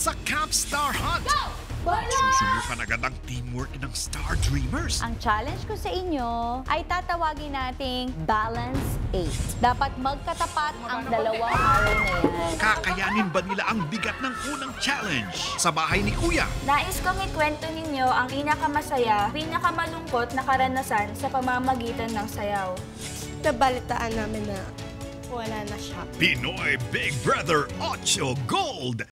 sa Camp Star Hunt. Susubukan agad ang teamwork ng Star Dreamers. Ang challenge ko sa inyo ay tatawagin nating Balance 8. Dapat magkatapat ang dalawang araw na yan. Kakayanin ba nila ang bigat ng unang challenge? Sa bahay ni Kuya, Nais kong ikwento ninyo ang pinakamasaya, pinakamalungkot na karanasan sa pamamagitan ng sayaw. Nabalitaan namin na wala na siya. Pinoy Big Brother OTSO Gold